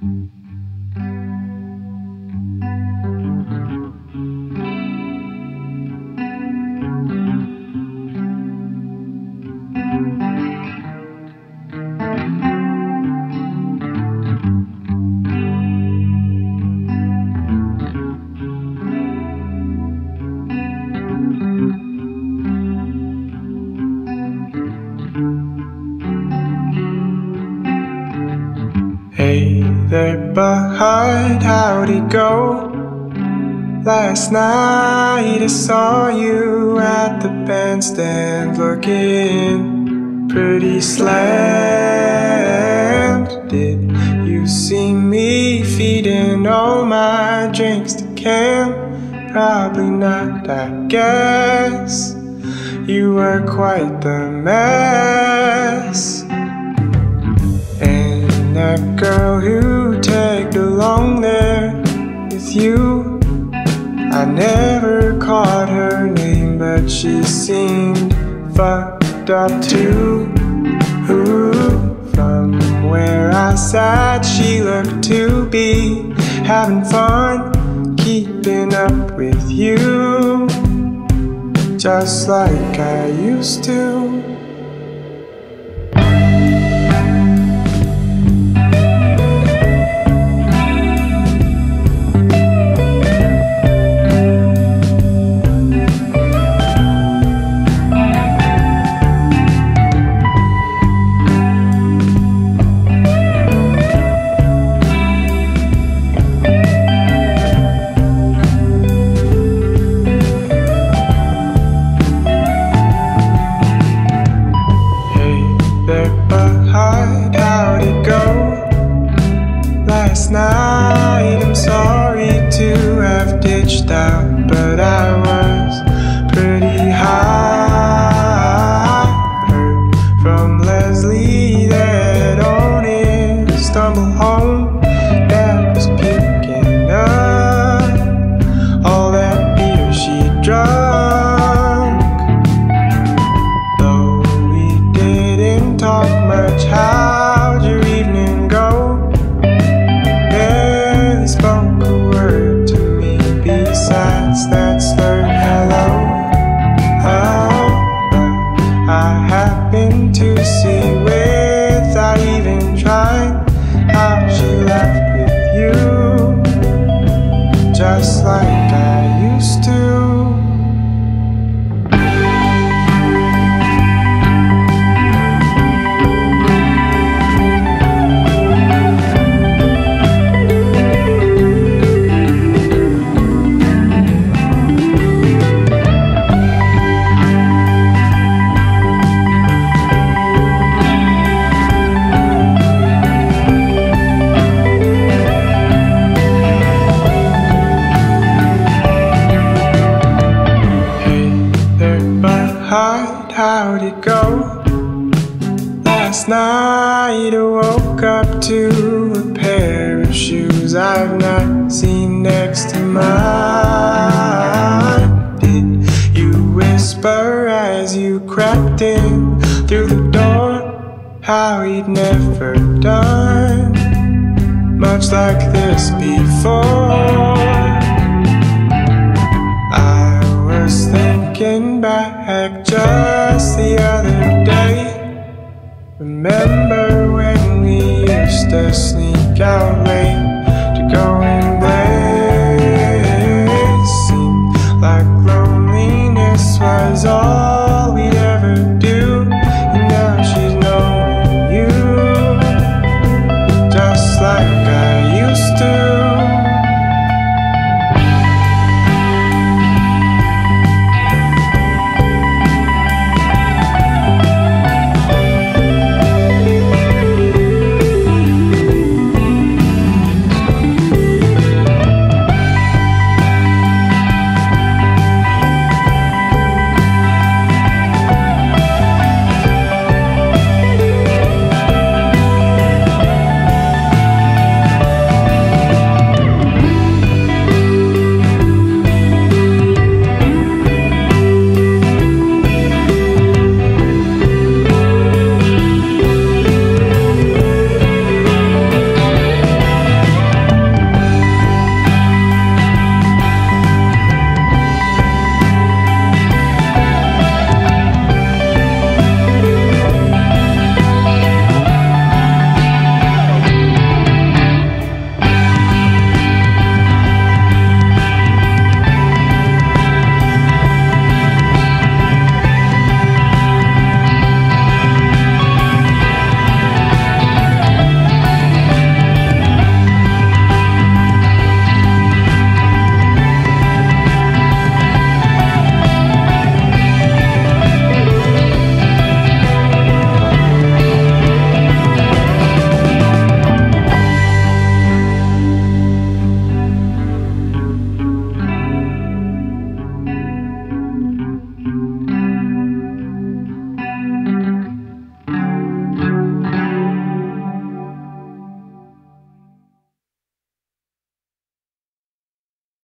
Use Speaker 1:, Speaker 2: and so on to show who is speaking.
Speaker 1: Hey there, bud, how'd it go? Last night I saw you at the bandstand looking pretty slammed. Did you see me feeding all my drinks to Cam? Probably not, I guess. You were quite the mess. That girl who tagged along there with you, I never caught her name, but she seemed fucked up too. Ooh, from where I sat, she looked to be having fun, keeping up with you, just like I used to. How'd it go? Last night, I'm sorry to have ditched out, but I was pretty high. Heard from Leslie that on his stumble home, that was puking up all that beer she drunk. Though we didn't talk much, how'd your evening go? Barely spoke a word to me besides that slurred hello. Oh, but I happened to see without even trying how she left with you, just like I used to. How'd it go? Last night I woke up to a pair of shoes I've not seen next to mine. Did you whisper as you crept in through the door how he'd never done much like this before? I was thinking back just the other day. Remember when we used to sneak out late to go and play? Seemed like loneliness was all we'd ever do, and now she's knowing you, just like I used to.